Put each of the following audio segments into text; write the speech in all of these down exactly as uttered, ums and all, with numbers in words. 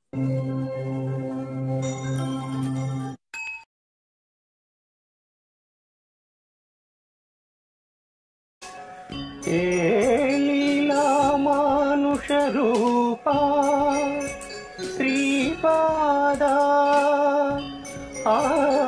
ఏ లీలా మానుష రూపా శ్రీపాదా ఆ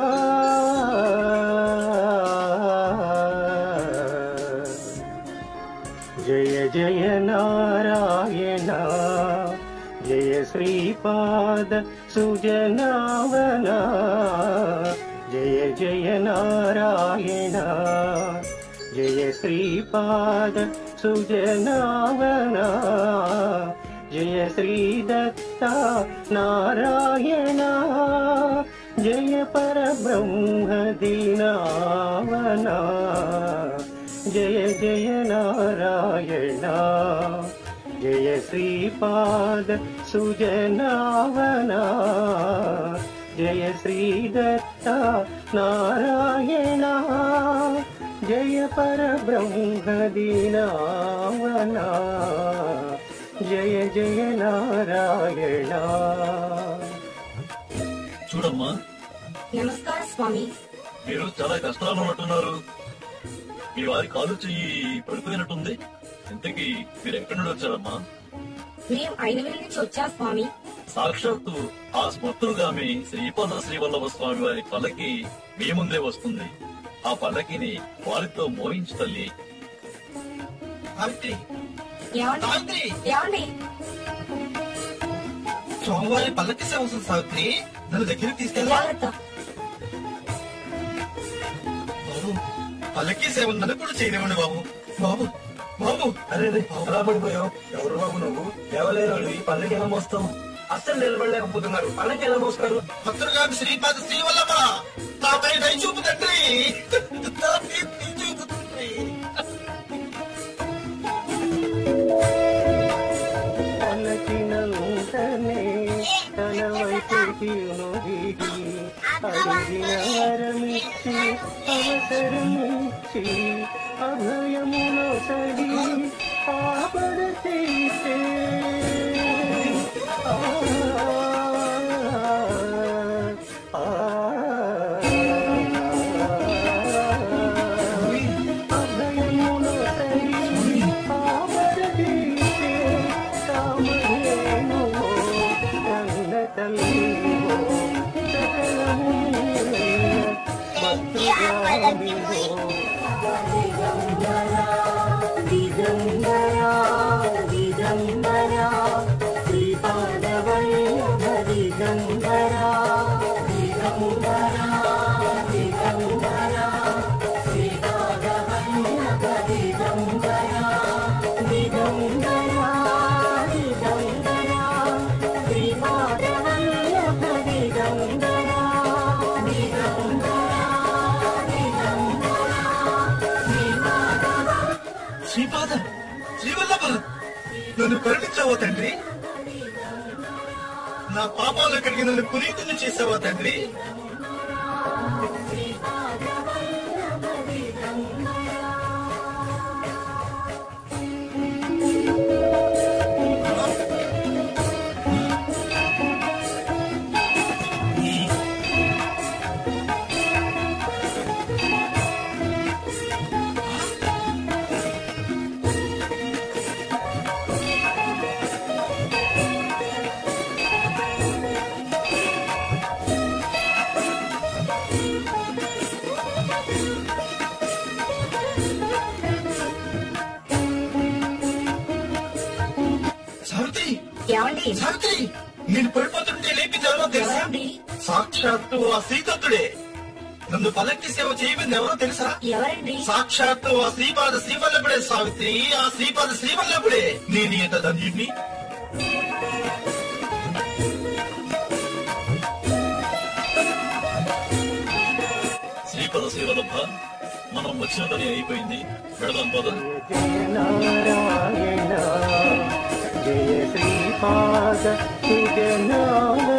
జయ జయ నారాయణ జయ శ్రీపాద సుజనావన జయ జయ నారాయణ జయ శ్రీపాద సుజనావన జయ శ్రీదత్త నారాయణ జయ పరబ్రహ్మ దీనావన జయ జయ నారాయణ జయ శ్రీపాద సుజనావన జయ శ్రీదత్త నారాయణ జయ పరబ్రహ్మ దీనావన జయ జయ నారాయణ. చూడమ్మా. నమస్కారం స్వామి. మీరు చాలా కష్టాలు ఉంటున్నారు. మీ వారి కాలు చెయ్యి పడిపోయినట్టుంది. ఇంతకీ మీరు ఎక్కడి నుండి వచ్చారమ్మా? మేము ఐదువేల నుంచి వచ్చా స్వామి. సాక్షాత్తు ఆ స్మృతులుగామి శ్రీపాద శ్రీవల్లభ స్వామి వారి పల్లకి మీ ముందే వస్తుంది. ఆ పల్లకిని వారితో మోయించు తల్లి. స్వామివారి పల్లకి సేవ వస్తుంది సావిత్రి. నన్ను దగ్గరికి తీసుకెళ్ళా. బాబు పల్లకి సేవ నన్ను కూడా చేయనివ్వండి బాబు. బాబు బాబు అరే ఎలా పడిపోయావు? ఎవరు బాబు నువ్వు? ఎవలేరు ఈ పల్లకి ఎలా మోస్తావు? అస్సలు నిలబడలేకపోతున్నారు. పల్లకి ఎలా మోస్తారు? భక్తుడు గారి శ్రీపాద శ్రీవల్లభ నాపై దయ చూపు తండ్రి. చూపు తండ్రి. పలకినంతనే తన వైపుకి నొదిగి అడిగిన వరమిచ్చి అవసరమిచ్చి అభయములో సడి ఆపద తీసే అభయములో సడి ఆపద తీసే కామధేను కన్న తల్లివో సకలము మత్తుగామివో దిగంబరా దిగంబరా శ్రీపాదవల్లభ దిగంబరా దిగంబరా దిగంబరా శ్రీపాదవల్లభ దిగంబరా దిగంబరా దిగంబరా శ్రీపాదవల్లభ దిగంబరా శ్రీపాద శ్రీవల్లభ నన్ను కరుణించావా తండ్రి? నా పాపాలు కడిగి నన్ను పునీతుని చేసావా తండ్రి? సావిత్రి నేను పడిపోతుంటే లేపింది ఎవరో తెలుసా? సాక్షాత్తు ఆ శ్రీదత్తుడే. నన్ను పల్లకి సేవ చేయబడింది ఎవరో తెలుసా? సాక్షాత్తు ఆ శ్రీపాద శ్రీవల్లభుడే సావిత్రి. ఆ శ్రీపాద శ్రీవల్లభుడే. నేను ఎంత ధన్యుడిని. శ్రీపాద శ్రీవల్లభ మనం వచ్చిన పని అయిపోయింది. వెళదాం పద. జయ నారాయణ జయ శ్రీపాద సుజనావన